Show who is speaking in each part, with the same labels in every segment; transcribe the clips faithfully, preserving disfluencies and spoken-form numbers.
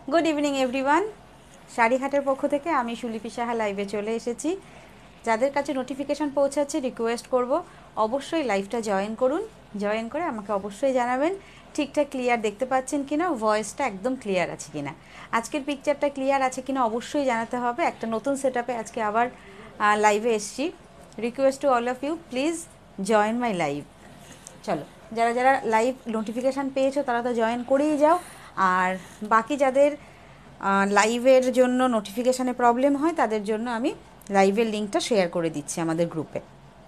Speaker 1: Good evening everyone. শাড়িহাটের পক্ষ থেকে আমি সুলিপি সাহা লাইভে চলে এসেছি। যাদের কাছে নোটিফিকেশান পৌঁছাচ্ছে রিকোয়েস্ট করব অবশ্যই লাইভটা জয়েন করুন। জয়েন করে আমাকে অবশ্যই জানাবেন ঠিকঠাক ক্লিয়ার দেখতে পাচ্ছেন কিনা, ভয়েসটা একদম ক্লিয়ার আছে কিনা, আজকের পিকচারটা ক্লিয়ার আছে কিনা অবশ্যই জানাতে হবে। একটা নতুন সেট আপে আজকে আবার লাইভে এসছি। Request to all of you, please join my live. চলো, যারা যারা লাইভ নোটিফিকেশান পেয়েছো তারা তো জয়েন করেই যাও। আর বাকি যাদের লাইভের জন্য নোটিফিকেশানে প্রবলেম হয় তাদের জন্য আমি লাইভের লিঙ্কটা শেয়ার করে দিচ্ছি আমাদের গ্রুপে।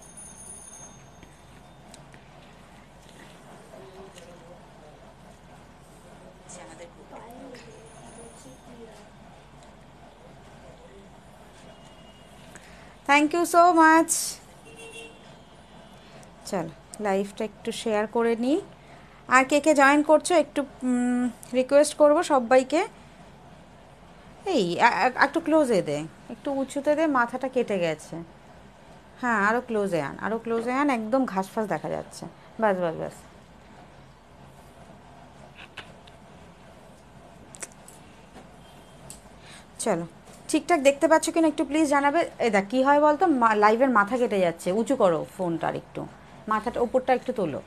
Speaker 1: Thank you so much. চলো লাইভটা একটু শেয়ার করে নিই। আর কে কে জয়েন করছো একটু রিকোয়েস্ট করবো সবাইকে, এই একটু ক্লোজে দে, একটু উঁচুতে দে, মাথাটা কেটে গেছে। হ্যাঁ, আরও ক্লোজে আন, আরও ক্লোজে আন, একদম ঘাস ফাঁস দেখা যাচ্ছে। বাস বাস বাস। চলো, ঠিকঠাক দেখতে পাচ্ছ কিনা একটু প্লিজ জানাবে। এই দেখ কী হয় বলতো, লাইভের মাথা কেটে যাচ্ছে। উঁচু করো ফোনটার, একটু মাথাটা ওপরটা একটু তোলো।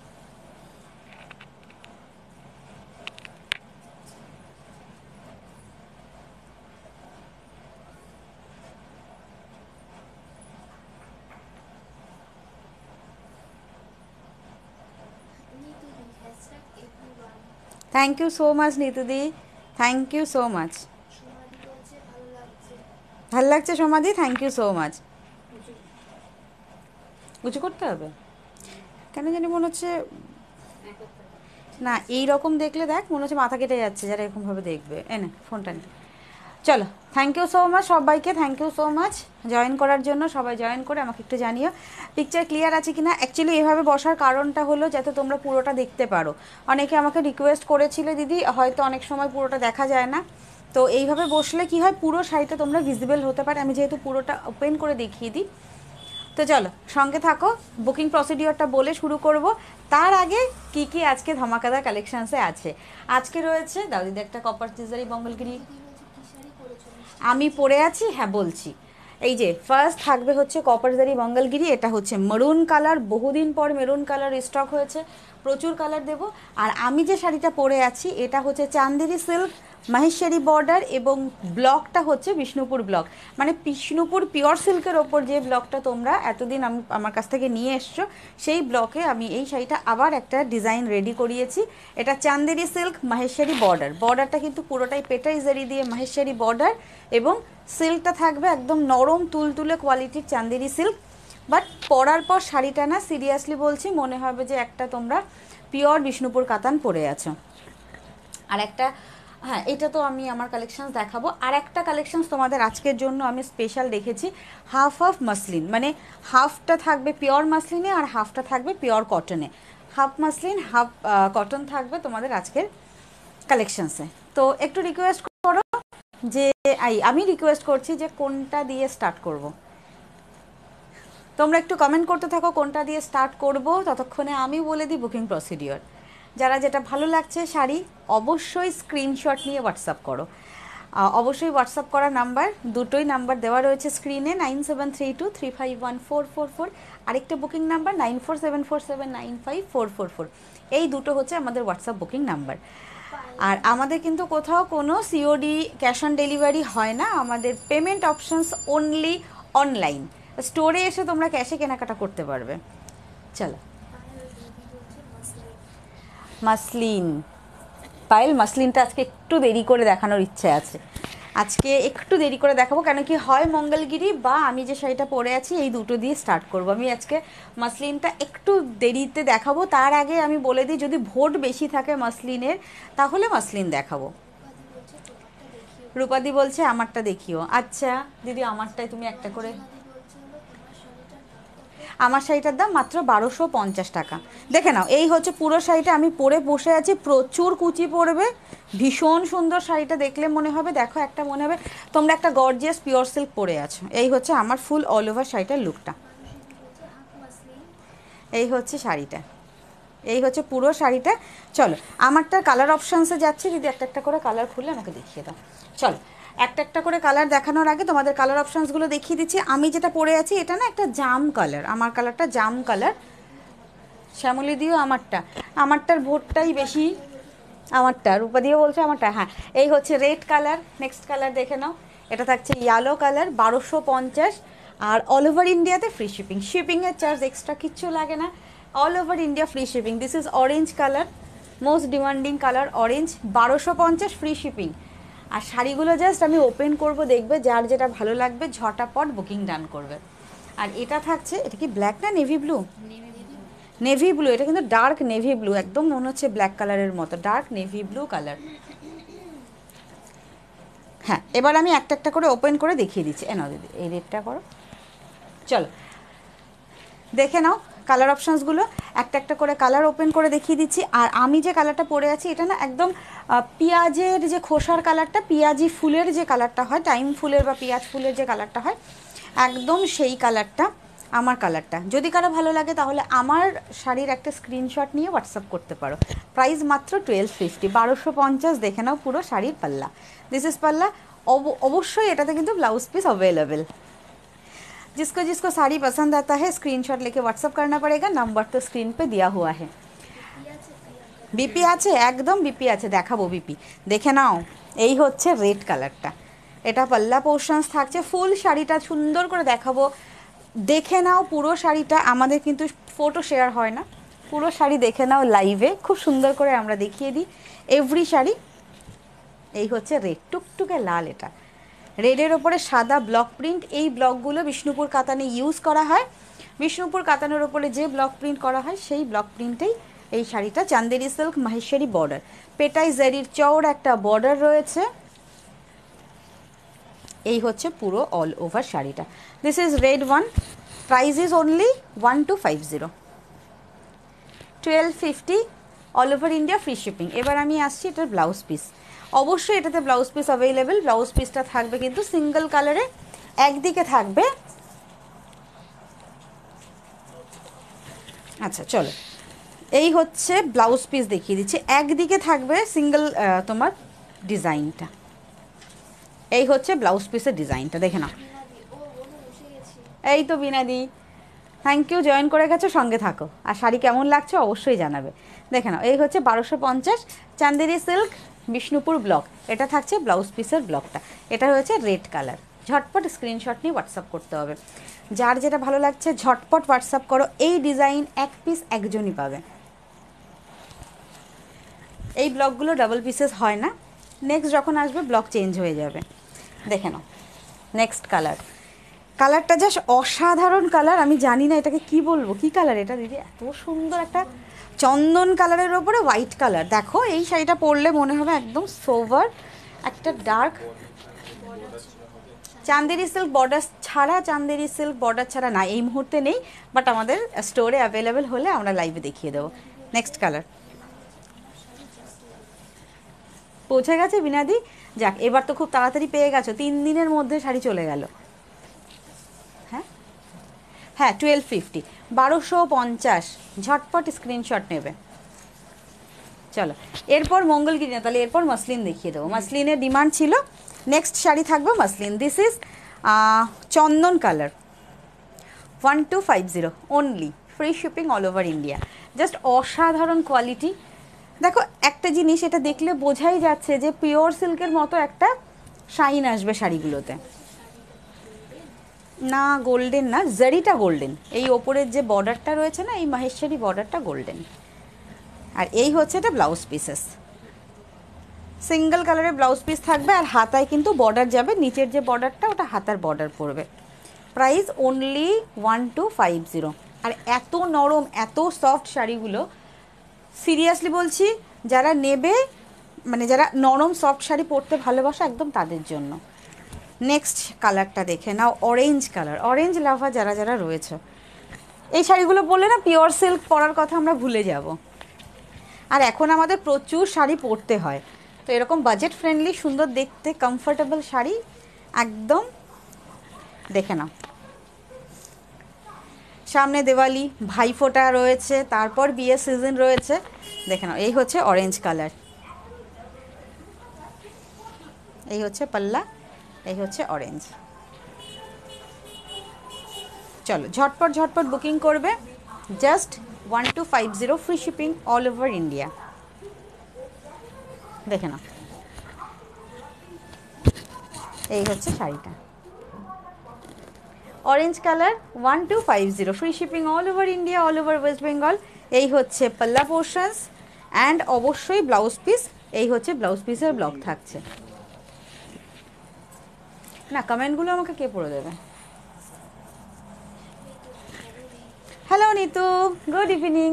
Speaker 1: থ্যাংক ইউ সো মাচ নিতুদি, থ্যাংক ইউ সো মাচ। ভাল লাগছে সমাধি, থ্যাংক ইউ সো মাচ। উঁচু করতে হবে কেন জানি মনে হচ্ছে না, এই রকম দেখলে দেখ মনে হচ্ছে মাথা কেটে যাচ্ছে যারা এরকমভাবে দেখবে। এনে ফোনটা নে। চলো, থ্যাংক ইউ সো মাচ সবাইকে, thank you so much join করার জন্য। সবাই জয়েন করে আমাকে একটু জানিও পিকচার ক্লিয়ার আছে কি না। অ্যাকচুয়ালি এভাবে বসার কারণটা হলো যাতে তোমরা পুরোটা দেখতে পারো। অনেকে আমাকে রিকোয়েস্ট করেছিলে দিদি, হয়তো অনেক সময় পুরোটা দেখা যায় না, তো এইভাবে বসলে কি হয় পুরো শাড়িটা তোমরা ভিজিবল হতে পারে। আমি যেহেতু পুরোটা ওপেন করে দেখিয়ে দিই, তো চলো সঙ্গে থাকো। বুকিং প্রসিডিওরটা বলে শুরু করব। তার আগে কি কি আজকে ধামাকাদার কালেকশানসে আছে। আজকে রয়েছে দাও দিদি একটা কপার সিজারি মঙ্গলগিরি আমি পরে আছি, হ্যাঁ বলছি। এই যে ফার্স্ট থাকবে হচ্ছে কপারজারি মঙ্গলগিরি, এটা হচ্ছে মেরুন কালার, বহুদিন পর মেরুন কালার স্টক হয়েছে, প্রচুর কালার দেব। আর আমি যে শাড়িটা পরে আছি এটা হচ্ছে চান্দেরি সিল্ক মাহেশ্বরী বর্ডার, এবং ব্লকটা হচ্ছে বিষ্ণুপুর ব্লক, মানে বিষ্ণুপুর পিওর সিল্কের ওপর যে ব্লকটা তোমরা এতদিন আমি আমার কাছ থেকে নিয়ে এসছো, সেই ব্লকে আমি এই শাড়িটা আবার একটা ডিজাইন রেডি করিয়েছি। এটা চান্দেরি সিল্ক মাহেশ্বরী বর্ডার, বর্ডারটা কিন্তু পুরোটাই পেটাই জারি দিয়ে মাহেশ্বরী বর্ডার, এবং সিল্কটা থাকবে একদম নরম তুলতুলে কোয়ালিটির চান্দেরি সিল্ক। বাট পরার পর শাড়িটা না, সিরিয়াসলি বলছি, মনে হবে যে একটা তোমরা পিওর বিষ্ণুপুর কাতান পরে আছো। আর একটা, হ্যাঁ এটা তো আমি আমার কালেকশানস দেখাবো। আর একটা কালেকশানস তোমাদের আজকের জন্য আমি স্পেশাল রেখেছি, হাফ হাফ মাসলিন, মানে হাফটা থাকবে পিওর মাসলিনে আর হাফটা থাকবে পিওর কটনে। হাফ মাসলিন হাফ কটন থাকবে তোমাদের আজকের কালেকশানসে। তো একটু রিকোয়েস্ট করো যে আই আমি রিকোয়েস্ট করছি যে কোনটা দিয়ে স্টার্ট করব। তোমরা একটু কমেন্ট করতে থাকো কোনটা দিয়ে স্টার্ট করব, ততক্ষণে আমি বলে দিই বুকিং প্রসিডিওর। যারা যেটা ভালো লাগছে শাড়ি অবশ্যই স্ক্রিনশট নিয়ে হোয়াটসঅ্যাপ করো। অবশ্যই হোয়াটসঅ্যাপ করা নাম্বার দুটোই নাম্বার দেওয়া রয়েছে স্ক্রিনে, nine seven three two three five one four four four, আরেকটা booking number nine four seven four seven nine five four four four. এই দুটো হচ্ছে আমাদের হোয়াটসঅ্যাপ বুকিং নাম্বার। আর আমাদের কিন্তু কোথাও কোনো সিওডি ক্যাশ অন ডেলিভারি হয় না, আমাদের পেমেন্ট অপশানস অনলি অনলাইন। স্টোরে এসে তোমরা ক্যাশে কেনাকাটা করতে পারবে। চলো, মাসলিন পায়েল, মাসলিনটা আজকে একটু দেরি করে দেখানোর ইচ্ছে আছে। আজকে একটু দেরি করে দেখাবো, কেন কি হয় মঙ্গলগিরি বা আমি যে শাড়িটা পরে আছি এই দুটো দিয়ে স্টার্ট করবো। আমি আজকে মাসলিনটা একটু দেরিতে দেখাবো। তার আগে আমি বলে দিই, যদি ভোট বেশি থাকে মাসলিনের তাহলে মাসলিন দেখাবো। রূপাদি বলছে আমারটা দেখিও। আচ্ছা দিদি, আমারটাই তুমি একটা করে। আমার শাড়িটার দাম মাত্র বারোশো পঞ্চাশ টাকা। দেখে নাও, এই হচ্ছে পুরো শাড়িটা আমি পরে বসে আছি, প্রচুর কুচি পড়বে, ভীষণ সুন্দর শাড়িটা দেখলে মনে হবে, দেখো একটা মনে হবে তোমরা একটা গর্জিয়াস পিওর সিল্ক পরে আছো। এই হচ্ছে আমার ফুল অল ওভার শাড়িটার লুকটা, এই হচ্ছে শাড়িটা। এই হচ্ছে পুরো শাড়িটা। চলো আমারটা কালার অপশানসে যাচ্ছে, যদি একটা একটা করে কালার খুলে আমাকে দেখিয়ে দাও। চলো একটা একটা করে কালার দেখানোর আগে তোমাদের কালার অপশানসগুলো দেখিয়ে দিচ্ছি। আমি যেটা পরে আছি এটা না একটা জাম কালার, আমার কালারটা জাম কালার। শ্যামলি দিও আমারটা, আমারটার ভোটটাই বেশি, আমারটা রূপা দিয়ে বলছে আমারটা। হ্যাঁ এই হচ্ছে রেড কালার। নেক্সট কালার দেখে নাও, এটা থাকছে ইয়েলো কালার, বারোশো পঞ্চাশ। আর অল ওভার ইন্ডিয়াতে ফ্রি শিপিং, শিপিংয়ের চার্জ এক্সট্রা কিচ্ছু লাগে না, all over India free shipping. This is orange colour, most demanding colour orange, বারোশো পঞ্চাশ ফ্রি শিপিং। আর শাড়িগুলো জাস্ট আমি ওপেন করব, দেখবে যার যেটা ভালো লাগবে ঝটাপট বুকিং ডান করবে। আর এটা থাকছে, এটা কি ব্ল্যাক না নেভি ব্লু? নেভি ব্লু, এটা কিন্তু ডার্ক নেভি ব্লু, একদম মনে হচ্ছে ব্ল্যাক কালারের মতো, ডার্ক নেভি ব্লু কালার। হ্যাঁ এবার আমি একটা একটা করে ওপেন করে দেখিয়ে দিচ্ছি। এ নাও দিদি এই রেডটা করো, চলো দেখে নাও কালার অপশানসগুলো, একটা একটা করে কালার ওপেন করে দেখিয়ে দিচ্ছি। আর আমি যে কালারটা পরে আছি এটা না একদম পেঁয়াজের যে খোসার কালারটা, পেঁয়াজি ফুলের যে কালারটা হয়, টাইম ফুলের বা পেঁয়াজ ফুলের যে কালারটা হয়, একদম সেই কালারটা আমার কালারটা। যদি কারো ভালো লাগে তাহলে আমার শাড়ির একটা স্ক্রিনশট নিয়ে হোয়াটসঅ্যাপ করতে পারো। প্রাইস মাত্র টুয়েলভ ফিফটি, বারোশো পঞ্চাশ। দেখে নাও পুরো শাড়ির পাল্লা, দিস ইজ পাল্লা। অবশ্যই এটাতে কিন্তু ব্লাউজ পিস অ্যাভেলেবেল। जिसको जिसको साड़ी पसंद आता है स्क्रीनशॉट लेके व्हाट्सअप करना पड़ेगा, नंबर तो स्क्रीन पे दिया हुआ है। বিপি আছে, একদম বিপি আছে, দেখাবো বিপি। দেখে নাও এই হচ্ছে রেড কালারটা, এটা পাল্লা পোর্শনস থাকছে, ফুল শাড়িটা সুন্দর করে দেখাবো। দেখে নাও পুরো শাড়িটা, আমাদের কিন্তু ফটো শেয়ার হয় না, পুরো শাড়ি দেখে নাও লাইভে, খুব সুন্দর করে আমরা দেখিয়ে দিই এভরি শাড়ি। এই হচ্ছে রেড, টুকটুকে লাল, এটা রেডের ওপরে সাদা ব্লক প্রিন্ট। এই ব্লকগুলো বিষ্ণুপুর কাতানে ইউজ করা হয়, বিষ্ণুপুর কাতানের ওপরে যে ব্লক প্রিন্ট করা হয় সেই ব্লক প্রিন্টেই এই শাড়িটা। চান্দেরি সিল্ক মাহেশ্বরী বর্ডার, পেটাই জারির চওড়া একটা বর্ডার রয়েছে। এই হচ্ছে পুরো অল ওভার শাড়িটা। This is red one, price is only one two five zero, twelve fifty, all over India free shipping. এবার আমি আসছি এটার ব্লাউজ পিস। অবশ্যই এটাতে ব্লাউজ পিস অ্যাভেলেবেল, ব্লাউজ পিসটা থাকবে কিন্তু সিঙ্গেল কালারে। একদিকে থাকবে, আচ্ছা চলো এই হচ্ছে ব্লাউজ পিস দেখিয়ে দিচ্ছি। একদিকে থাকবে সিঙ্গেল তোমার ডিজাইনটা, এই হচ্ছে ব্লাউজ পিসের ডিজাইনটা, দেখে নাও। এই তো বিনাদি, থ্যাংক ইউ, জয়েন করে গেছো, সঙ্গে থাকো। আর শাড়ি কেমন লাগছে অবশ্যই জানাবে। দেখে নাও এই হচ্ছে বারোশো পঞ্চাশ চান্দেরি সিল্ক বিষ্ণুপুর ব্লক, এটা থাকছে ব্লাউজ পিসের ব্লকটা। এটা হয়েছে রেড কালার। ঝটপট স্ক্রিনশট নিয়ে হোয়াটসঅ্যাপ করতে হবে, যার যেটা ভালো লাগছে ঝটপট হোয়াটসঅ্যাপ করো। এই ডিজাইন এক পিস একজনই পাবে, এই ব্লকগুলো ডাবল পিসেস হয় না, নেক্সট যখন আসবে ব্লক চেঞ্জ হয়ে যাবে। দেখে নাও নেক্সট কালার, কালারটা জাস্ট অসাধারণ কালার। আমি জানি না এটাকে কি বলবো, কি কালার এটা দিদি, এত সুন্দর একটা চন্দন কালারের ওপরে হোয়াইট কালার। দেখো এই শাড়িটা পরলে মনে হবে একদম সোভার, একটা ডার্ক চান্দেরি সিল্ক বর্ডার ছাড়া, চান্দেরি সিল্ক বর্ডার ছাড়া না এই মুহূর্তে নেই, বাট আমাদের স্টোরে অ্যাভেলেবেল হলে আমরা লাইভে দেখিয়ে দেবো। নেক্সট কালার পৌঁছে গেছে বিনাদি, যাক এবার তো খুব তাড়াতাড়ি পেয়ে গেছো, তিন দিনের মধ্যে শাড়ি চলে গেল। হ্যাঁ হ্যাঁ টুয়েলভ ফিফটি, বারোশো পঞ্চাশ, ঝটপট স্ক্রিনশট নেবে। চলো এরপর মঙ্গলগিরি না, তাহলে এরপর মসলিন দেখিয়ে দেবো। মসলিনের ডিমান্ড ছিল, নেক্সট শাড়ি থাকবে muslin. This is chandan colour, one two five zero only, free shipping all over India. Just অসাধারণ কোয়ালিটি। দেখো একটা জিনিস, এটা দেখলে বোঝাই যাচ্ছে যে পিওর সিল্কের মতো একটা শাইন আসবে শাড়িগুলোতে। না গোল্ডেন না, জারিটা গোল্ডেন, এই ওপরের যে বর্ডারটা রয়েছে না, এই মাহেশ্বরী বর্ডারটা গোল্ডেন। আর এই হচ্ছে এটা ব্লাউজ পিসেস, সিঙ্গেল কালারের ব্লাউজ পিস থাকবে। আর হাতায় কিন্তু বর্ডার যাবে, নিচের যে বর্ডারটা ওটা হাতার বর্ডার পড়বে। Price only one two five zero. আর এত নরম এত সফট শাড়িগুলো, সিরিয়াসলি বলছি, যারা নেবে মানে যারা নরম সফট শাড়ি পরতে ভালোবাসে একদম তাদের জন্য। নেক্সট কালারটা দেখে নাও, অরেঞ্জ কালার। অরেঞ্জ লাভার যারা যারা রয়েছে, এই শাড়িগুলো পরলে না পিওর সিল্ক পরার কথা আমরা ভুলে যাব। আর এখন আমাদের প্রচুর শাড়ি পরতে হয়, তো এরকম বাজেট ফ্রেন্ডলি সুন্দর দেখতে কমফোর্টেবল শাড়ি একদম দেখে নাও। সামনে দিওয়ালি, ভাইফোঁটা রয়েছে, তারপর বিয়ের সিজন রয়েছে। দেখে নাও, এই হচ্ছে অরেঞ্জ কালার, এই হচ্ছে পাল্লা, এই হচ্ছে অরেঞ্জ। চলো ঝটপট ঝটপট বুকিং করবে, just one two five zero, free shipping all over India. দেখে নাও, এই হচ্ছে শাড়িটা, orange colour, one two five zero, free shipping all over India, all over West Bengal. এই হচ্ছে পাল্লা পোর্শনস অ্যান্ড অবশ্যই ব্লাউজ পিস। এই হচ্ছে ব্লাউজ পিসের ব্লক থাকছে না। কমেন্টগুলো আমাকে কে পড়ে দেবে? Hello Nitu, good evening.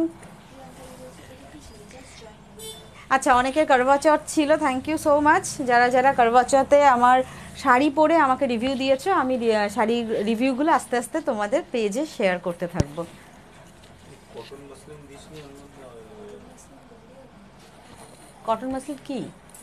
Speaker 1: আচ্ছা, অনেকের করবা চৌথ ছিল, থ্যাংক ইউ সো মাচ যারা যারা করবা চৌথে আমার শাড়ি পরে আমাকে রিভিউ দিয়েছো। আমি শাড়ির রিভিউগুলো আস্তে আস্তে তোমাদের পেজে শেয়ার করতে থাকবো। কটন মাসলিন কি?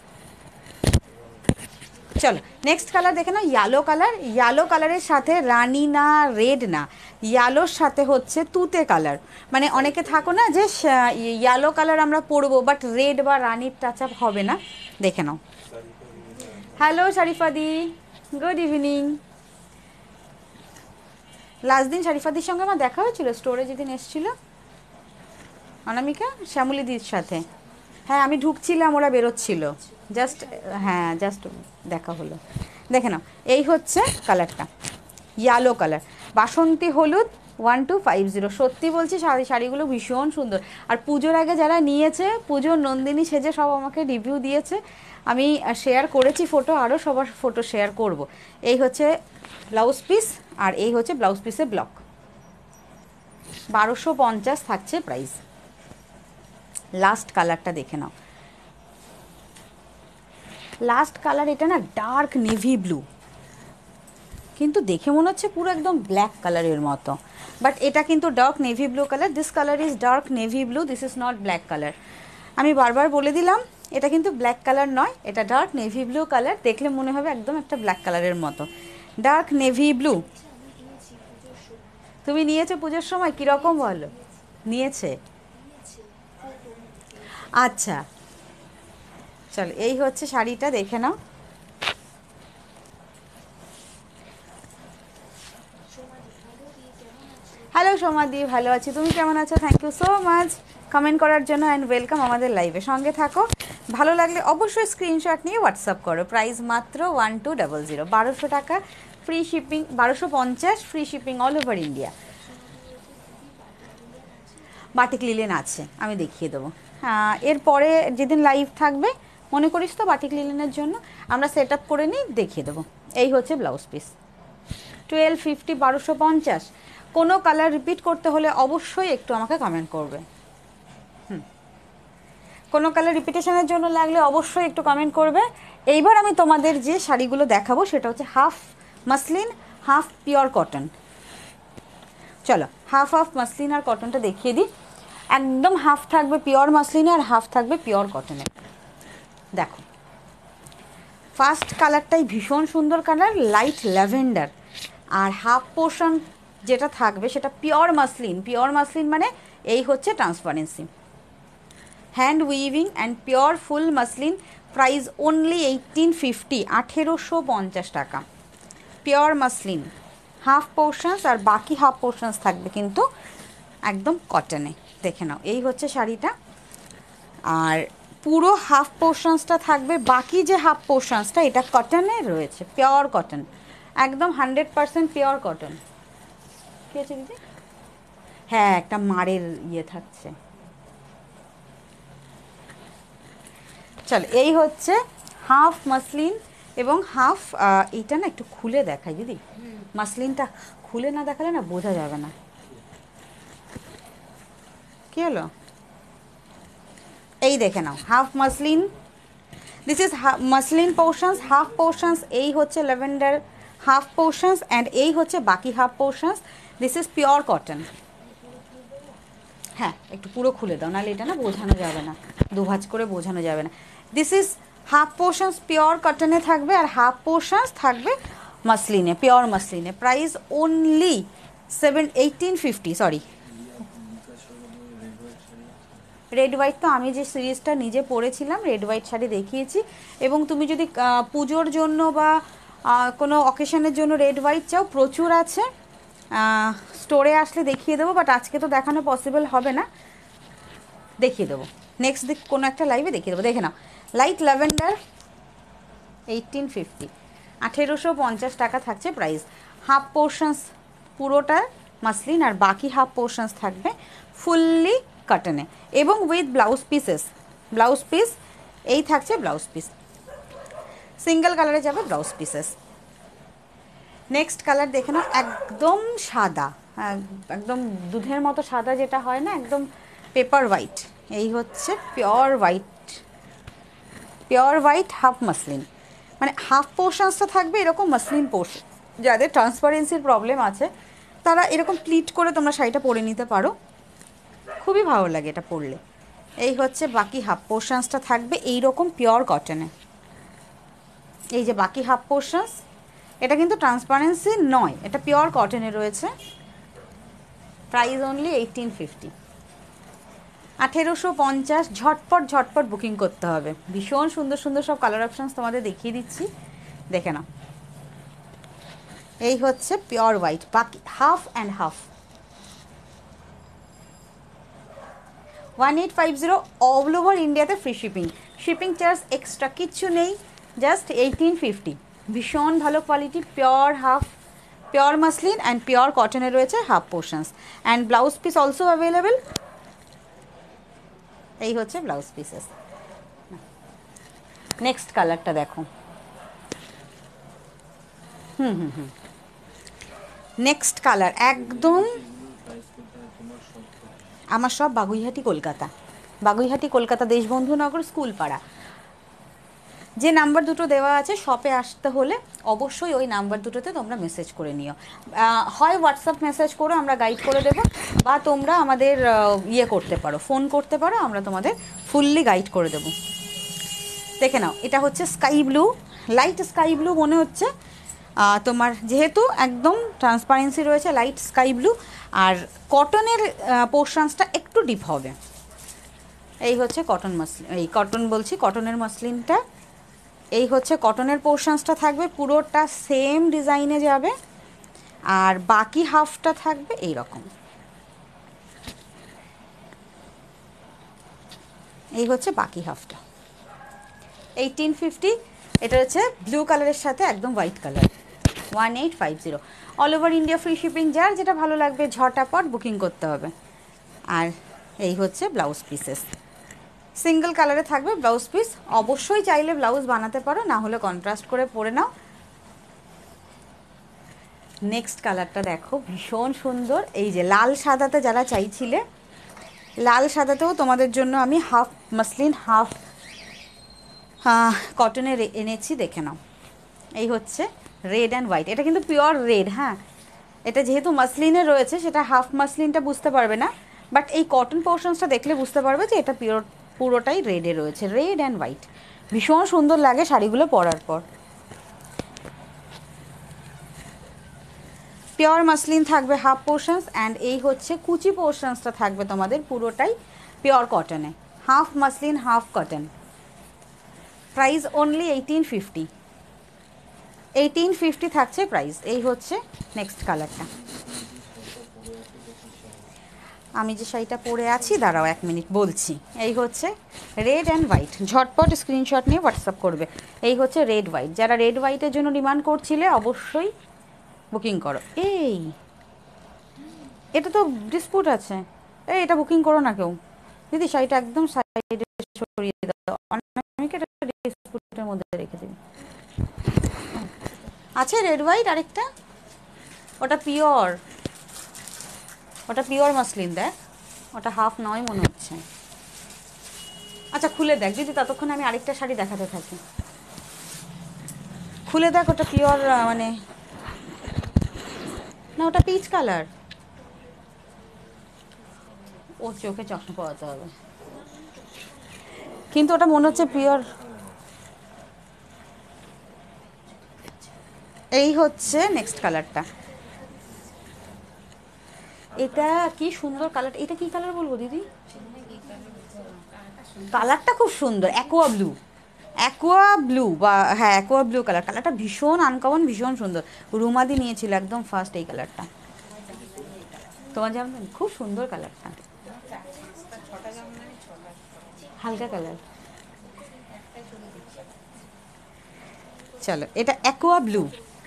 Speaker 1: চলো নেক্সট কালার দেখে নাও, ইয়েলো কালার। ইয়েলো কালারের সাথে রানি না, রেড না, ইয়েলোর সাথে হচ্ছে তুতে কালার। মানে অনেকে থাকো না যে ইয়েলো কালার আমরা পরবো বাট রেড বা রানির টাচ আপ হবে না। দেখে নাও। হ্যালো শারিফাদি, গুড ইভিনিং। লাস্ট দিন শারিফাদির সঙ্গে আমার দেখা হয়েছিল স্টোরে, যেদিন এসেছিল অনামিকা শ্যামলীদির সাথে। হ্যাঁ আমি ঢুকছিলাম, ওরা বেরোচ্ছিল, জাস্ট হ্যাঁ জাস্ট দেখা হলো। দেখে নাও, এই হচ্ছে কালারটা, ইয়েলো কালার, বাসন্তী হলুদ, ওয়ান টু ফাইভ জিরো। সত্যি বলছি শাড়ি শাড়িগুলো ভীষণ সুন্দর। আর পুজোর আগে যারা নিয়েছে, পুজোর নন্দিনী সেজে সব আমাকে রিভিউ দিয়েছে, আমি শেয়ার করেছি ফটো, আরও সবার ফটো শেয়ার করব। এই হচ্ছে ব্লাউজ পিস আর এই হচ্ছে ব্লাউজ পিসের ব্লক, বারোশো পঞ্চাশ থাকছে প্রাইস। লাস্ট কালারটা দেখে নাও, লাস্ট কালার এটা না ডার্ক নেভি ব্লু, কিন্তু দেখে মনে হচ্ছে পুরো একদম ব্ল্যাক কালারের মতো, বাট এটা কিন্তু dark navy blue colour. This colour is dark navy blue, this is not black colour. আমি বারবার বলে দিলাম এটা কিন্তু ব্ল্যাক কালার নয়, এটা ডার্ক নেভি ব্লু কালার। দেখলে মনে হবে একদম একটা ব্ল্যাক কালারের মতো, ডার্ক নেভি ব্লু। তুমি নিয়েছো পুজোর সময়? কীরকম বলো? নিয়েছে? আচ্ছা চলো, এই হচ্ছে শাড়িটা, দেখে নাও। হ্যালো সোমাদি, ভালো আছি, তুমি কেমন আছো? Thank you so much comment করার জন্য অ্যান্ড ওয়েলকাম আমাদের লাইভে। সঙ্গে থাকো, ভালো লাগলে অবশ্যই স্ক্রিনশট নিয়ে হোয়াটসঅ্যাপ করো। প্রাইস মাত্র ওয়ান টু ডাবল জিরো, বারোশো টাকা ফ্রি শিপিং, বারোশো পঞ্চাশ free shipping all over India. Batik linen আছে, আমি দেখিয়ে দেবো। হ্যাঁ এরপরে যেদিন লাইভ থাকবে মনে করিস তো বাটিক লিলেনের জন্য আমরা সেট আপ করে নিই, দেখিয়ে দেবো। এই হচ্ছে ব্লাউজ পিস, টুয়েলভ ফিফটি, বারোশো পঞ্চাশ। কোনো কালার রিপিট করতে হলে অবশ্যই একটু আমাকে কমেন্ট করবে। হুম, কোনো কালার রিপিটেশনের জন্য লাগলে অবশ্যই একটু কমেন্ট করবে। এইবার আমি তোমাদের যে শাড়িগুলো দেখাবো সেটা হচ্ছে half muslin, half pure cotton. চলো হাফ হাফ মাসলিন আর কটনটা দেখিয়ে দিই। একদম হাফ থাকবে পিওর মাসলিনে আর হাফ থাকবে পিওর কটনে। দেখো ফার্স্ট কালারটাই ভীষণ সুন্দর কালার, লাইট ল্যাভেন্ডার। আর হাফ পোর্শন যেটা থাকবে সেটা পিওর মাসলিন। পিওর মাসলিন মানে এই হচ্ছে transparency, hand weaving and pure full muslin. Price only eighteen fifty, আঠেরোশো পঞ্চাশ টাকা। পিওর মাসলিন হাফ পোর্শনস, আর বাকি হাফ পোর্শনস থাকবে কিন্তু একদম কটনে। দেখে নাও, এই হচ্ছে শাড়িটা। আর পুরো হাফ পোর্শনসটা থাকবে, বাকি যে হাফ পোর্শনসটা এটা কটনে রয়েছে, পিওর কটন, একদম হান্ড্রেড পারসেন্ট পিওর কটন। কী আছে দিদি? হ্যাঁ একটা মারের ইয়ে থাকছে। চল, এই হচ্ছে হাফ মাসলিন এবং হাফ, এইটা না একটু খুলে দেখাই দিদি, মাসলিনটা খুলে না দেখালে না বোঝা যাবে না। কি হলো? এই দেখে নাও, half muslin, this is muslin portions, half portions এই হচ্ছে ল্যাভেন্ডার হাফ পোর্শনস, অ্যান্ড এই হচ্ছে বাকি half portions. This is pure cotton. হ্যাঁ একটু পুরো খুলে দাও, নাহলে এটা না বোঝানো যাবে না, দুভাজ করে বোঝানো যাবে না। This is half portions pure কটনে থাকবে, আর হাফ পোর্শনস থাকবে মাসলিনে, পিওর মাসলিনে। Price only seven eighteen fifty sorry red white তো আমি যে সিরিজটা নিজে পরেছিলাম রেড হোয়াইট শাড়ি দেখিয়েছি। এবং তুমি যদি পুজোর জন্য বা কোনো অকেশনের জন্য রেড হোয়াইট চাও প্রচুর আছে, স্টোরে আসলে দেখিয়ে দেবো, বাট আজকে তো দেখানো পসিবল হবে না, দেখিয়ে দেবো নেক্সট দিক কোনো একটা লাইভে দেখিয়ে দেবো। দেখে নাও লাইট ল্যাভেন্ডার এইটিন ফিফটি, আঠেরোশো পঞ্চাশ টাকা থাকছে প্রাইস। হাফ পোর্শনস পুরোটা মাসলিন আর বাকি হাফ পোর্শনস থাকবে ফুললি কটনে এবং with blouse pieces. Blouse piece এই থাকছে ব্লাউজ পিস, সিঙ্গেল কালারে যাবে ব্লাউজ পিসেস। নেক্সট কালার দেখে নাও একদম সাদা, একদম দুধের মতো সাদা যেটা হয় না, একদম পেপার হোয়াইট। এই হচ্ছে pure white, pure white half muslin, মানে হাফ পোর্শনসটা থাকবে এরকম মাসলিন পোর্শন। যাদের ট্রান্সপারেন্সির প্রবলেম আছে তারা এরকম প্লিট করে তোমরা শাড়িটা পরে নিতে পারো, খুবই ভালো লাগে এটা পরলে। এই হচ্ছে বাকি হাফ পোর্শনসটা থাকবে এইরকম পিওর কটনে। এই যে বাকি হাফ পোর্শনস, এটা কিন্তু ট্রান্সপারেন্সি নয়, এটা পিওর কটনে রয়েছে। প্রাইস অনলি এইটিন ফিফটি, আঠেরোশো পঞ্চাশ। ঝটপট ঝটপট বুকিং করতে হবে। ভীষণ সুন্দর সুন্দর সব কালার অপশানস তোমাদের দেখিয়ে দিচ্ছি, দেখে নাও। এই হচ্ছে পিওর হোয়াইট, বাকি half and half. One eight five zero all over ইন্ডিয়াতে free shipping, shipping charge extra কিচ্ছু নেই, জাস্ট এইটিন ফিফটি। ভীষণ ভালো quality, pure half, pure muslin and pure কটনে রয়েছে half portions and blouse piece also available. এই হচ্ছে blouse pieces. Next কালারটা দেখো, হুম হুম হুম নেক্সট কালার একদম আমার সব বাগুইহাটি কলকাতা, বাগুইহাটি কলকাতা দেশবন্ধু নগর স্কুলপাড়া। যে নাম্বার দুটো দেওয়া আছে শপে আসতে হলে অবশ্যই ওই নাম্বার দুটোতে তোমরা মেসেজ করে নিও, হয় হোয়াটসঅ্যাপ মেসেজ করো আমরা গাইড করে দেবো, বা তোমরা আমাদের ইয়ে করতে পারো, ফোন করতে পারো, আমরা তোমাদের ফুললি গাইড করে দেবো। দেখে নাও এটা হচ্ছে sky blue, light sky blue মনে হচ্ছে তোমার, যেহেতু একদম ট্রান্সপারেন্সি রয়েছে লাইট স্কাই ব্লু, আর কটনের পোর্শনসটা একটু ডিপ হবে। এই হচ্ছে কটন মাসলিন, এই কটন বলছি কটনের মাসলিনটা। এই হচ্ছে কটনের পোর্শনসটা থাকবে পুরোটা সেম ডিজাইনে যাবে, আর বাকি হাফটা থাকবে এই রকম। এই হচ্ছে বাকি হাফটা, এইটিন ফিফটি। এটা হচ্ছে ব্লু কালারের সাথে একদম white colour, one eight five zero all over India free shipping. যার যেটা ভালো লাগবে ঝটাপট বুকিং করতে হবে। আর এই হচ্ছে ব্লাউজ পিসেস, সিঙ্গেল কালারে থাকবে ব্লাউজ পিস। অবশ্যই চাইলে ব্লাউজ বানাতে পারো, না হলে কন্ট্রাস্ট করে পরে নাও। নেক্সট কালারটা দেখো ভীষণ সুন্দর, এই যে লাল সাদাতে যারা চাইছিলে, লাল সাদাতেও তোমাদের জন্য আমি হাফ মাসলিন হাফ কটনের এনেছি, দেখে নাও। এই হচ্ছে রেড অ্যান্ড হোয়াইট, এটা কিন্তু পিওর রেড, হ্যাঁ এটা যেহেতু মাসলিনে রয়েছে সেটা হাফ মাসলিনটা বুঝতে পারবে না, বাট এই কটন পোর্শনসটা দেখলে বুঝতে পারবে যে এটা পিওর পুরোটাই রেডে রয়েছে, রেড অ্যান্ড হোয়াইট। ভীষণ সুন্দর লাগে শাড়িগুলো পরার পর। পিওর মাসলিন থাকবে হাফ পোর্শনস, অ্যান্ড এই হচ্ছে কুচি পোর্শনসটা থাকবে তোমাদের পুরোটাই পিওর কটনে, half muslin half cotton. Price only eighteen fifty, eighteen fifty থাকছে প্রাইস। এই হচ্ছে নেক্সট কালারটা, আমি যে শাড়িটা পরে আছি দাঁড়াও এক মিনিট বলছি। এই হচ্ছে রেড অ্যান্ড হোয়াইট, ঝটপট স্ক্রিনশট নিয়ে হোয়াটসঅ্যাপ করবে। এই হচ্ছে রেড হোয়াইট, যারা রেড হোয়াইটের জন্য ডিমান্ড করছিলে অবশ্যই বুকিং করো। এই এটা তো ডিসপুট আছে, এই এটা বুকিং করো না কেউ দিদি, শাড়িটা একদম সাইডে সরিয়ে দাও, অনেকে এটা ডিসপুটের মধ্যে রেখে দিবি। আছে রেড হোয়াইট আরেকটা, ওটা পিওর, ওটা পিওর মাসলিন দেখ, ওটা হাফ নয় মনে হচ্ছে। আচ্ছা খুলে দেখ যদি, ততক্ষণে আমি আরেকটা শাড়ি দেখাতে থাকি। খুলে দেখ ওটা পিওর, মানে না ওটা পিচ কালার, ও চোখে চশমা পরাতে হবে, কিন্তু ওটা মনে হচ্ছে পিওর। এই হচ্ছে নেক্সট কালারটা, এটা কি সুন্দর কালার, এটা কি কালার বলবো দিদি, কালারটা খুব সুন্দর, অ্যাকোয়া ব্লু, অ্যাকোয়া ব্লু বা হ্যাঁ অ্যাকোয়া ব্লু কালার, কালারটা ভীষণ আনকমন, ভীষণ সুন্দর। রুমাদি নিয়েছিল একদম ফার্স্ট এই কালারটা, তোমার যেমন খুব সুন্দর কালারটা, হালকা কালার। চলো এটা অ্যাকোয়া ব্লু,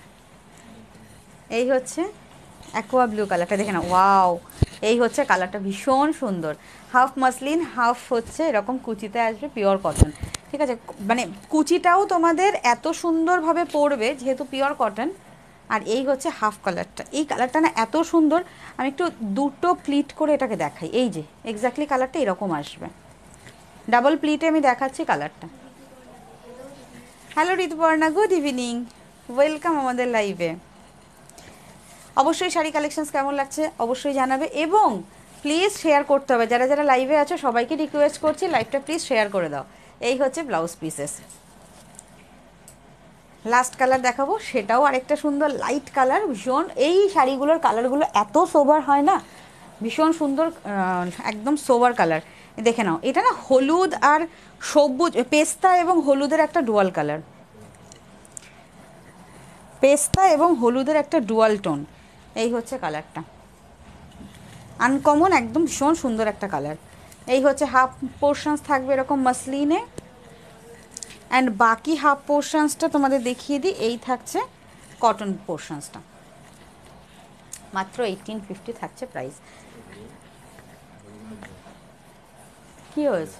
Speaker 1: এই হচ্ছে অ্যাকোয়া ব্লু কালারটা, দেখে না, ওয়াও, এই হচ্ছে কালারটা ভীষণ সুন্দর, হাফ মাসলিন হাফ হচ্ছে এরকম কুচিতে আসবে পিওর কটন, ঠিক আছে, মানে কুচিটাও তোমাদের এত সুন্দরভাবে পড়বে যেহেতু পিওর কটন। আর এই হচ্ছে হাফ কালারটা, এই কালারটা না এত সুন্দর, আমি একটু দুটো প্লিট করে এটাকে দেখাই, এই যে এক্স্যাক্টলি কালারটা এরকম আসবে, ডাবল প্লিটে আমি দেখাচ্ছি কালারটা। Hello Rituparna, good evening, welcome আমাদের লাইভে। অবশ্যই শাড়ি কালেকশনস কেমন লাগছে অবশ্যই জানাবে, এবং প্লিজ শেয়ার করতে হবে, যারা যারা লাইভে আছো সবাইকে রিকোয়েস্ট করছি লাইভটা প্লিজ শেয়ার করে দাও। এই হচ্ছে ব্লাউজ পিসেস, লাস্ট কালার দেখাবো, সেটাও আরেকটা সুন্দর লাইট কালার, ভীষণ এই শাড়িগুলোর কালারগুলো এত সোবার হয় না, ভীষণ সুন্দর, একদম সোবার কালার। দেখে নাও, এটা না হলুদ আর সবুজ, পেস্তা এবং হলুদের একটা ডুয়াল কালার, পেস্তা এবং হলুদের একটা ডুয়াল টোন, এই হচ্ছে কালারটা, আনকমন একদম ভীষণ সুন্দর একটা কালার। এই হচ্ছে হাফ পোর্শনস থাকবে এরকম মাসলিনে, অ্যান্ড বাকি হাফ পোর্শনসটা তোমাদের দেখিয়ে দিই, এই থাকছে কটন পোর্শনসটা, মাত্র এইটিন ফিফটি থাকছে প্রাইস। কি হয়েছে,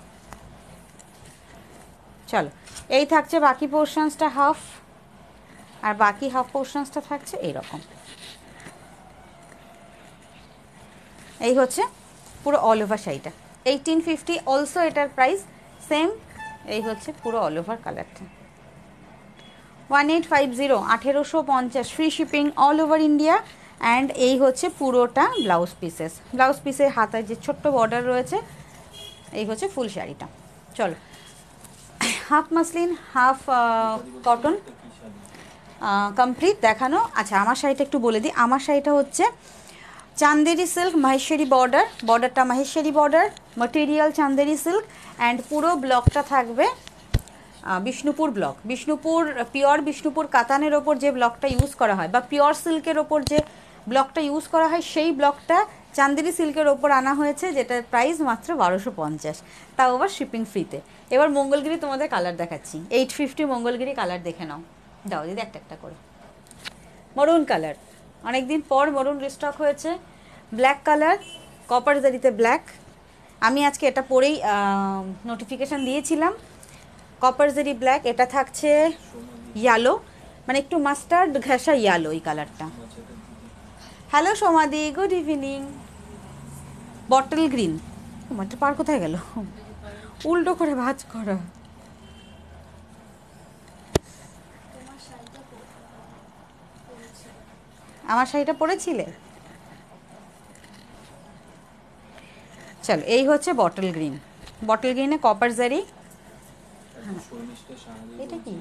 Speaker 1: চলো এই থাকছে বাকি পোর্শনসটা হাফ, আর বাকি হাফ পোর্শনসটা থাকছে এইরকম, এই হচ্ছে পুরো অল ওভার শাড়িটা, এইটিন ফিফটি অলসো এটার প্রাইস সেম। এই হচ্ছে পুরো অল ওভার কালারটা, ওয়ান এইট ফাইভ জিরো, আঠেরোশো পঞ্চাশ, free shipping all over India. And এই হচ্ছে পুরোটা ব্লাউজ পিসেস, ব্লাউজ পিসের হাতায় যে ছোট্ট বর্ডার রয়েছে, এই হচ্ছে ফুল শাড়িটা। চলো half muslin half cotton complete দেখানো। আচ্ছা আমার শাড়িটা একটু বলে দিই, আমার শাড়িটা হচ্ছে চান্দেরি সিল্ক মাহেশ্বরী বর্ডার, বর্ডারটা Maheshwari border, material Chanderi silk, and পুরো ব্লকটা থাকবে বিষ্ণুপুর ব্লক, বিষ্ণুপুর পিওর বিষ্ণুপুর কাতানের ওপর যে ব্লকটা ইউজ করা হয় বা পিওর সিল্কের ওপর যে ব্লকটা ইউজ করা হয় সেই ব্লকটা চান্দেরি সিল্কের ওপর আনা হয়েছে, যেটার প্রাইস মাত্র বারোশো পঞ্চাশ, তাও আবার শিপিং ফ্রিতে। এবার মঙ্গলগিরি তোমাদের কালার দেখাচ্ছি, এইট ফিফটি মঙ্গলগিরি কালার দেখে নাও, দাও দিদি একটা একটা করে। মরুন কালার, অনেকদিন পর মরুন রিস্টক হয়েছে, ব্ল্যাক কালার, কপার জারিতে ব্ল্যাক, আমি আজকে এটা পরেই নোটিফিকেশান দিয়েছিলাম, কপার জারি ব্ল্যাক, এটা থাকছে ইয়েলো, মানে একটু মাস্টার্ড ঘেঁষা ইয়েলো এই কালারটা। হ্যালো সোমাদি, গুড ইভিনিং। বটল গ্রিন, মাত্র পার কোথায় গেল, উল্টো করে ভাঁজ করা, আমার শাড়িটা পরেছিলে, চলো এই হচ্ছে বটল গ্রিন, বটল গ্রিনে কপার জারি। এটা কি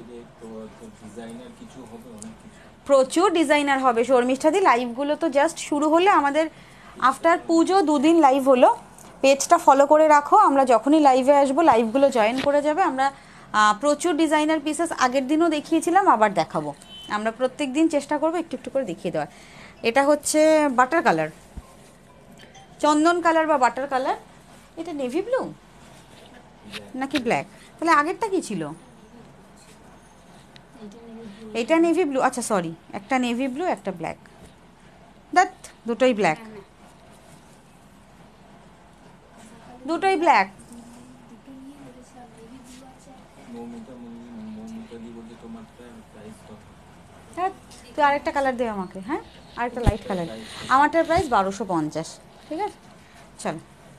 Speaker 1: প্রচুর ডিজাইনার হবে শর্মিষ্ঠাদি, লাইভগুলো তো জাস্ট শুরু হলে, আমাদের আফটার পুজো দুদিন লাইভ হলো, পেজটা ফলো করে রাখো, আমরা যখনই লাইভে আসবো লাইভগুলো জয়েন করে যাবে। আমরা প্রচুর ডিজাইনার পিসেস আগের দিনও দেখিয়েছিলাম, আবার দেখাবো, আমরা প্রত্যেক দিন চেষ্টা করবো একটু একটু করে দেখিয়ে দেওয়ার। এটা হচ্ছে বাটার কালার, চন্দন কালার বা বাটার কালার, এটা নেভি ব্লু নাকি ব্ল্যাক, তাহলে আগেরটা কি ছিল, এটা নেভি ব্লু, আচ্ছা সরি, একটা নেভি ব্লু একটা ব্ল্যাক, দ্যাট দুটোই ব্ল্যাক, দুটোই ব্ল্যাক। হ্যাঁ তুই আরেকটা কালার দে আমাকে, হ্যাঁ আরেকটা লাইট কালার, আমারটার প্রাইস বারোশো পঞ্চাশ, ঠিক আছে চল।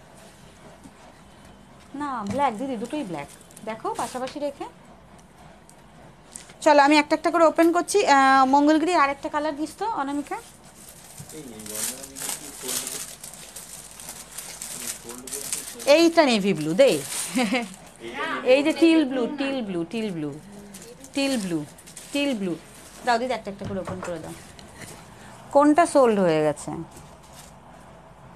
Speaker 1: না ব্ল্যাক দিদি, দুটোই ব্ল্যাক, দেখো পাশাপাশি রেখে। চলো আমি একটা একটা করে ওপেন করছি, মঙ্গলগিরি আরেকটা কালার দিস তো অনামিকা, এইটা নেভি ব্লু দে, এই যে teal blue, teal blue, teal blue, teal blue, teal blue, দাও দিদি একটা একটা করে ওপেন করে দাও। কোনটা সোল্ড হয়ে গেছে,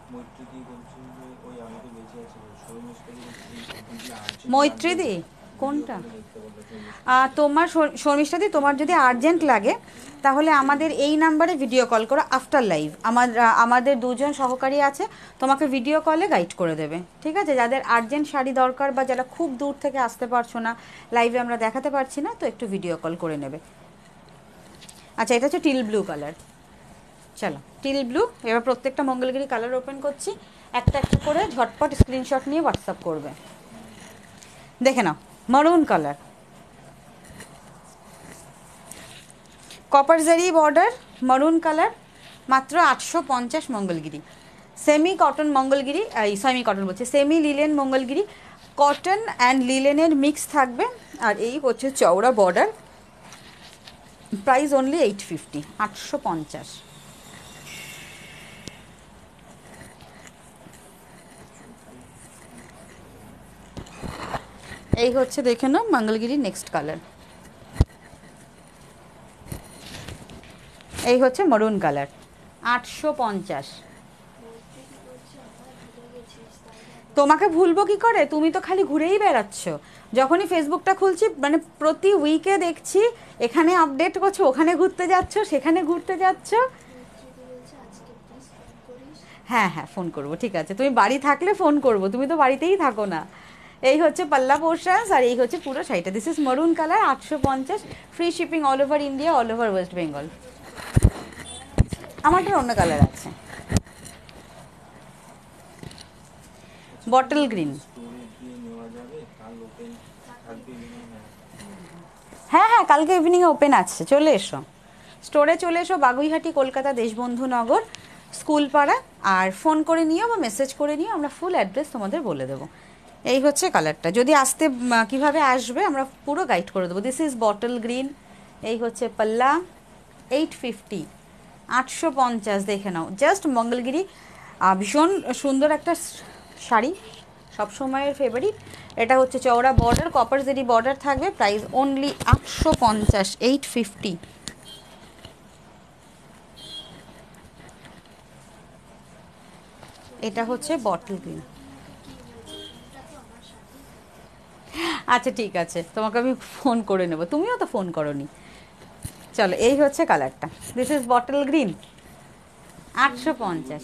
Speaker 1: মৈত্রীদি কোনটা? তোমার শর্মিষ্ঠাদি, তোমার যদি আর্জেন্ট লাগে তাহলে আমাদের এই নাম্বারে ভিডিও কল করো আফটার লাইভ। আমার আমাদের দুজন সহকারী আছে, তোমাকে ভিডিও কলে গাইড করে দেবে, ঠিক আছে? যাদের আর্জেন্ট শাড়ি দরকার বা যারা খুব দূর থেকে আসতে পারছো না, লাইভে আমরা দেখাতে পারছি না, তো একটু ভিডিও কল করে নেবে। আচ্ছা, এটা হচ্ছে টিল ব্লু কালার। চলো টিল ব্লু, এবার প্রত্যেকটা মঙ্গলগিরি কালার ওপেন করছি, একটা একটা করে ঝটপট স্ক্রিনশট নিয়ে হোয়াটসঅ্যাপ করবে। দেখে নাও, মারুন কালার, কপার জারি বর্ডার, মারুন কালার, মাত্র আটশো পঞ্চাশ মঙ্গলগিরি। সেমি কটন মঙ্গলগিরি, এই সেমি কটন বলছে, semi linen Mangalagiri, cotton and লিলেনের মিক্স থাকবে। আর এই হচ্ছে চওড়া border, price only eight fifty, আটশো পঞ্চাশ। এই হচ্ছে দেখে নাও মঙ্গলগিরি নেক্সট কালার, এই হচ্ছে মরুন কালার, আটশো পঞ্চাশ। তোমাকে ভুলবো কি করে, তুমি তো খালি ঘুরেই বেড়াচ্ছ। যখনই ফেসবুকটা খুলছি মানে প্রতি উইকে দেখছি এখানে আপডেট করছো, ওখানে ঘুরতে যাচ্ছ, সেখানে ঘুরতে যাচ্ছ। হ্যাঁ হ্যাঁ ফোন করবো, ঠিক আছে, তুমি বাড়ি থাকলে ফোন করবো, তুমি তো বাড়িতেই থাকো না। এই হচ্ছে পাল্লা পোর্শনস আর এই হচ্ছে পুরো শাড়িটা। দিস ইজ মরুন কালার, আটশো পঞ্চাশ, free shipping all over India, all over West Bengal. আমারটার অন্য কালার আছে, বটল গ্রিন। হ্যাঁ হ্যাঁ কালকে ইভিনিংয়ে ওপেন আছে, চলে এসো স্টোরে, চলে এসো, বাগুইহাটি কলকাতা দেশবন্ধু নগর স্কুলপাড়া। আর ফোন করে নিও বা মেসেজ করে নিও, আমরা ফুল অ্যাড্রেস তোমাদের বলে দেবো। এই হচ্ছে কালারটা, যদি আসতে কিভাবে আসবে আমরা পুরো গাইড করে দেবো। দিস ইজ বটল গ্রিন, এই হচ্ছে পাল্লা, এইট ফিফটি, আটশো পঞ্চাশ। দেখে নাও, জাস্ট মঙ্গলগিরি, ভীষণ সুন্দর একটা শাড়ি, সবসময়ের ফেভারিট। এটা হচ্ছে চওড়া বর্ডার, কপার জেরি বর্ডার থাকবে, প্রাইস অনলি আটশো পঞ্চাশ, এইট ফিফটি। এটা হচ্ছে বটল গ্রিন। আচ্ছা ঠিক আছে, তোমাকে আমি ফোন করে নেবো, তুমিও তো ফোন করোনি। চলো এই হচ্ছে কালারটা, দিস ইজ বটল গ্রিন, আটশো পঞ্চাশ।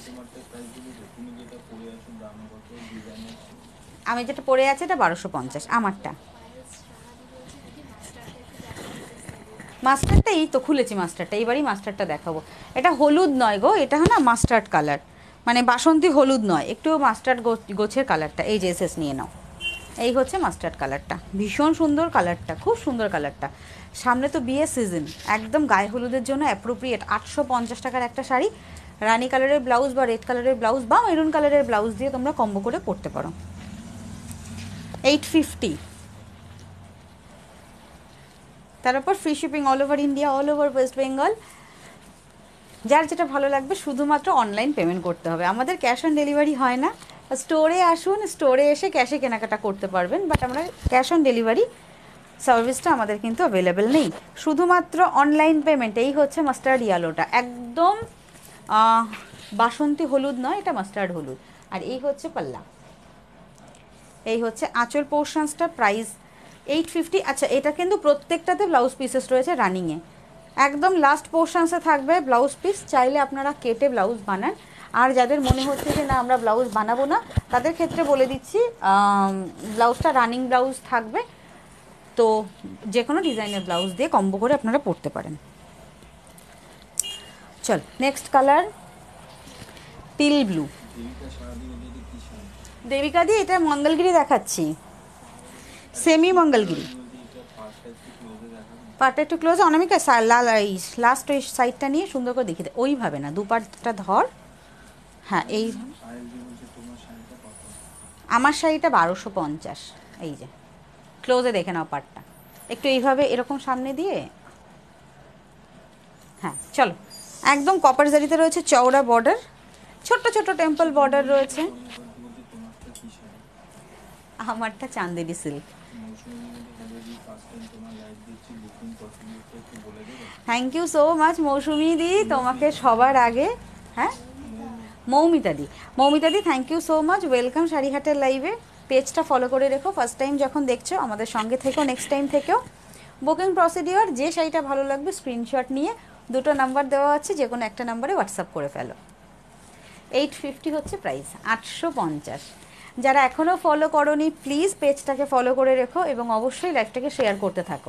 Speaker 1: আমি যেটা পরে আছে এটা বারোশো পঞ্চাশ, আমারটা। মাস্টারটা এই তো খুলেছি, মাস্টারটা এইবারই মাস্টারটা দেখাবো। এটা হলুদ নয় গো, এটা না মাস্টার্ড কালার, মানে বাসন্তী হলুদ নয়, একটু মাস্টার্ড গোছের কালারটা। এই যে এসএস নিয়ে নাও, এই হচ্ছে মাস্টার্ড কালারটা, ভীষণ সুন্দর কালারটা, খুব সুন্দর কালারটা। সামনে তো বিয়ের সিজন, একদম গায়ে হলুদের জন্য অ্যাপ্রোপ্রিয়েট। আটশো পঞ্চাশ টাকার একটা শাড়ি, রানি কালারের ব্লাউজ বা রেড কালারের ব্লাউজ বা মেরুন কালারের ব্লাউজ দিয়ে তোমরা কম্বো করে পরতে পারো। এইট ফিফটি, তার উপর free shipping all over India, all over West Bengal. যার যেটা ভালো লাগবে শুধুমাত্র অনলাইন পেমেন্ট করতে হবে, আমাদের ক্যাশ অন ডেলিভারি হয় না। স্টোরে আসুন, স্টোরে এসে ক্যাশে কেনাকাটা করতে পারবেন, বাট আমরা ক্যাশ অন ডেলিভারি সার্ভিসটা আমাদের কিন্তু অ্যাভেলেবেল নেই, শুধুমাত্র অনলাইন পেমেন্ট। এই হচ্ছে মাস্টার্ড ইয়েলোটা, একদম বাসন্তী হলুদ নয়, এটা মাস্টার্ড হলুদ। আর এই হচ্ছে পাল্লা, এই হচ্ছে আঁচল পোর্শনসটা, প্রাইস এইট ফিফটি। আচ্ছা এটা কিন্তু প্রত্যেকটাতে ব্লাউজ পিসেস রয়েছে রানিংয়ে, একদম লাস্ট পোর্শনসে থাকবে ব্লাউজ পিস, চাইলে আপনারা কেটে ব্লাউজ বানান। আর যাদের মনে হচ্ছে যে না আমরা ব্লাউজ বানাবো না, তাদের ক্ষেত্রে বলে দিচ্ছি ব্লাউজটা রানিং ব্লাউজ থাকবে, তো যে কোনো ডিজাইনের ব্লাউজ দিয়ে কম্বো করে আপনারা পরতে পারেন। চল next colour, teal blue. Debika দি এটা মঙ্গলগিরি দেখাচ্ছি, সেমি মঙ্গলগিরি। পার্টটা একটু ক্লোজ, অনামিকা লাল এই লাস্ট ওই সাইডটা নিয়ে সুন্দর করে দেখিয়ে দে, ওইভাবে না, দু পার্টটা ধর। হ্যাঁ এই আমার শাড়িটা বারোশো পঞ্চাশ, এই যে ক্লোজে দেখে নাও পার্টটা, একটু এইভাবে এরকম সামনে দিয়ে। হ্যাঁ চলো, একদম কপার জারিতে রয়েছে, চওড়া বর্ডার, ছোট্ট ছোট্ট টেম্পল বর্ডার রয়েছে। আমারটা Chanderi silk. Thank you so much Mousumi দি, তোমাকে সবার আগে। হ্যাঁ মৌমিতাদি, মৌমিতাদি thank you so much, welcome শাড়িহাটের লাইভে। পেজটা ফলো করে রেখো, ফার্স্ট টাইম যখন দেখছো আমাদের সঙ্গে থেকেও, নেক্সট টাইম থেকেও। বুকিং প্রসিডিওর, যে শাড়িটা ভালো লাগবে স্ক্রিনশট নিয়ে দুটো নাম্বার দেওয়া আছে, যে কোনো একটা নাম্বারে হোয়াটসঅ্যাপ করে ফেলো। এইট ফিফটি হচ্ছে প্রাইস, আটশো পঞ্চাশ। যারা এখনও ফলো করোনি প্লিজ পেজটাকে ফলো করে রেখো এবং অবশ্যই লাইভটাকে শেয়ার করতে থাকো।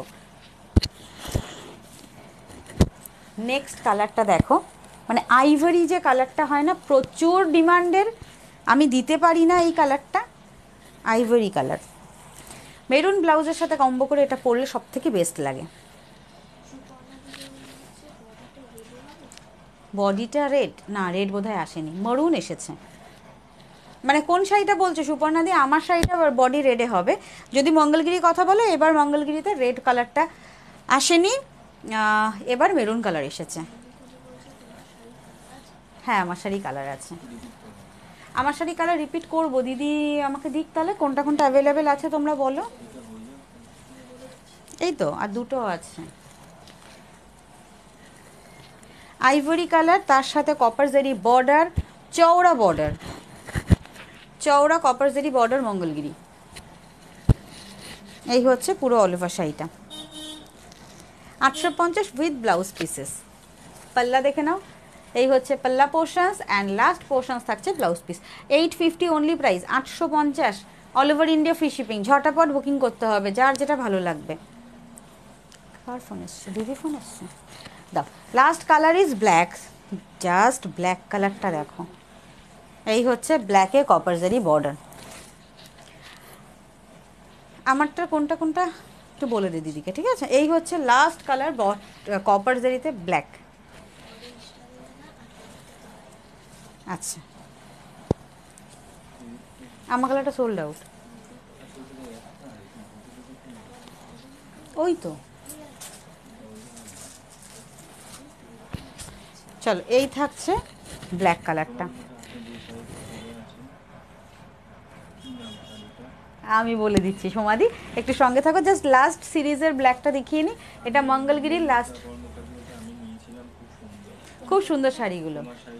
Speaker 1: নেক্সট কালারটা দেখো, মানে আইভরি যে কালারটা হয় না, প্রচুর ডিমান্ডের, আমি দিতে পারি না এই কালারটা, আইভরি কালার। মেরুন ব্লাউজের সাথে কম্বো করে এটা পরলে সব থেকে বেস্ট লাগে। বডিটা রেড না, রেড বোধহয় আসেনি, মরুন এসেছে। মানে কোন শাড়িটা বলছো সুপর্ণা দি? আমার শাড়িটা বডি রেডে হবে। যদি মঙ্গলগিরি কথা বলো, এবার মঙ্গলগিরিতে রেড কালারটা আসেনি, এবার মেরুন কালার এসেছে। হ্যাঁ আমার শাড়ি কালার আছে, আমার শাড়ি কালার রিপিট করবো দিদি, আমাকে দিক তাহলে কোনটা কোনটা অ্যাভেলেবেল আছে তোমরা বলো। এই তো আর দুটো আছে, আইভরি কালার, তার সাথে কপার জারি বর্ডার, চওড়া বর্ডার, চওড়া কপার জারি বর্ডার মঙ্গলগিরি। এই হচ্ছে পুরো অল ওভার শাড়িটা, আটশো পঞ্চাশ উইথ ব্লাউজ পিসেস। পাল্লা দেখে নাও, এই হচ্ছে পাল্লা পোর্শনস অ্যান্ড লাস্ট পোর্শনস থাকছে blouse piece. Eight fifty only price, আটশো পঞ্চাশ, all over India free shipping. ঝটাপট বুকিং করতে হবে যার যেটা ভালো লাগবে। কার ফোন এসছে? দিদি ফোন এসছে, দাও। Last colour is black, just black কালারটা দেখো, এই হচ্ছে ব্ল্যাকে কপার জারি বর্ডার। আমারটা কোনটা কোনটা একটু বলে দে দিদিকে, ঠিক আছে? এই হচ্ছে লাস্ট কালার, কপার জারিতে ব্ল্যাক। আচ্ছা আমার কালারটা সোল্ড আউট, ওই তো। চলো এই থাকছে ব্ল্যাক কালারটা, আমি বলে দিচ্ছি সমাধি, একটু সঙ্গে থাকো, জাস্ট লাস্ট সিরিজের ব্ল্যাকটা দেখিয়ে নিই। এটা মঙ্গলগিরির লাস্ট, খুব সুন্দর শাড়িগুলো।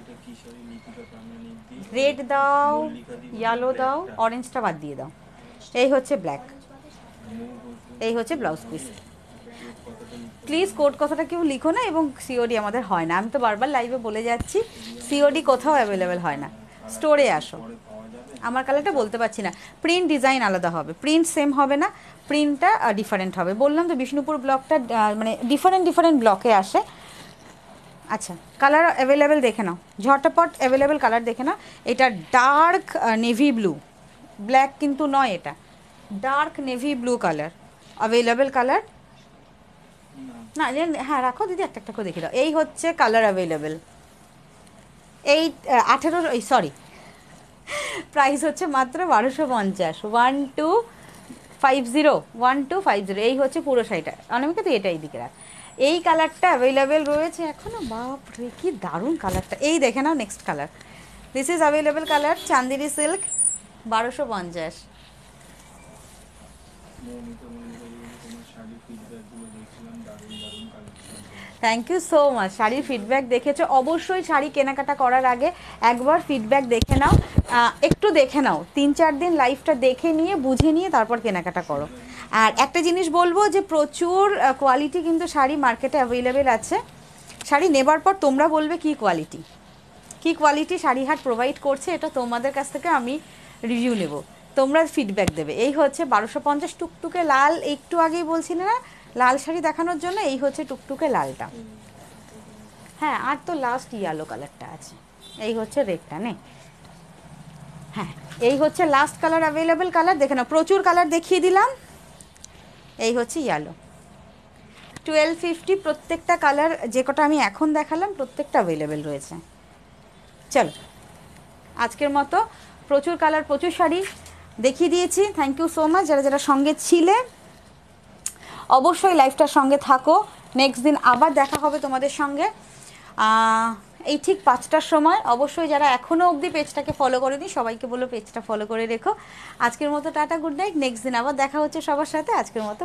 Speaker 1: রেড দাও, ইয়েলো দাও, অরেঞ্জটা বাদ দিয়ে দাও। এই হচ্ছে ব্ল্যাক, এই হচ্ছে ব্লাউজ পিস। প্লিজ কোড কথাটা কেউ লিখো না, এবং সিওডি আমাদের হয় না, আমি তো বারবার লাইভে বলে যাচ্ছি, সিওডি কোথাও অ্যাভেলেবেল হয় না, স্টোরে আসো। আমার কালারটা বলতে পারছি না, প্রিন্ট ডিজাইন আলাদা হবে, প্রিন্ট সেম হবে না, প্রিন্টটা ডিফারেন্ট হবে। বললাম তো বিষ্ণুপুর ব্লকটা মানে ডিফারেন্ট ডিফারেন্ট ব্লকে আসে। আচ্ছা কালার অ্যাভেলেবেল দেখে নাও, ঝটপট অ্যাভেলেবেল কালার দেখে নাও। এটা ডার্ক নেভি ব্লু, ব্ল্যাক কিন্তু নয়, এটা dark navy blue colour, available colour না। হ্যাঁ রাখো দিদি, একটা একটা করে দেখে দাও। এই হচ্ছে কালার অ্যাভেলেবেল, এই আঠেরো, এই সরি প্রাইস হচ্ছে মাত্র বারোশো পঞ্চাশ, one two five zero, one two five zero. এই হচ্ছে পুরো শাড়িটা, অনেকে তো এটাই দিকে রাখ। এই কালারটা অ্যাভেলেবেল রয়েছে এখনও, বাপরে কি দারুণ কালারটা। এই দেখে নাও next colour, this is available colour, Chanderi silk, বারোশো পঞ্চাশ। থ্যাংক ইউ সো মাচ, শাড়ির ফিডব্যাক দেখেছো, অবশ্যই শাড়ি কেনাকাটা করার আগে একবার ফিডব্যাক দেখে নাও, একটু দেখে নাও, তিন চার দিন লাইভটা দেখে নিয়ে বুঝে নিয়ে তারপর কেনাকাটা করো। আর একটা জিনিস বলবো যে প্রচুর কোয়ালিটি কিন্তু শাড়ি মার্কেটে অ্যাভেলেবেল আছে, শাড়ি নেবার পর তোমরা বলবে কি কোয়ালিটি, কি কোয়ালিটি শাড়িহাট প্রোভাইড করছে, এটা তোমাদের কাছ থেকে আমি রিভিউ নেব, তোমরা ফিডব্যাক দেবে। এই হচ্ছে বারোশো পঞ্চাশ, টুকটুকে লাল, একটু আগেই বলছি না লাল শাড়ি দেখানোর জন্য, এই হচ্ছে টুকটুকে লালটা। হ্যাঁ আর তো লাস্ট ইয়েলো কালারটা আছে, এই হচ্ছে রেডটা নে। হ্যাঁ এই হচ্ছে লাস্ট কালার অ্যাভেলেবেল কালার, দেখে নাও, প্রচুর কালার দেখিয়ে দিলাম। এই হচ্ছে ইয়েলো, টুয়েলভ ফিফটি, প্রত্যেকটা কালার যে কটা আমি এখন দেখালাম প্রত্যেকটা অ্যাভেলেবেল রয়েছে। চলো আজকের মতো প্রচুর কালার প্রচুর শাড়ি দেখিয়ে দিয়েছি, থ্যাংক ইউ সো মাচ যারা যারা সঙ্গে ছিলে। অবশ্যই লাইভটার সঙ্গে থাকো, নেক্সট দিন আবার দেখা হবে তোমাদের সঙ্গে এই ঠিক পাঁচটার সময়। অবশ্যই যারা এখনও অবধি পেজটাকে ফলো করেনি সবাইকে বলো পেজটা ফলো করে রেখো। আজকের মতো টাটা, গুড নাইট, নেক্সট দিন আবার দেখা হচ্ছে সবার সাথে। আজকের মতো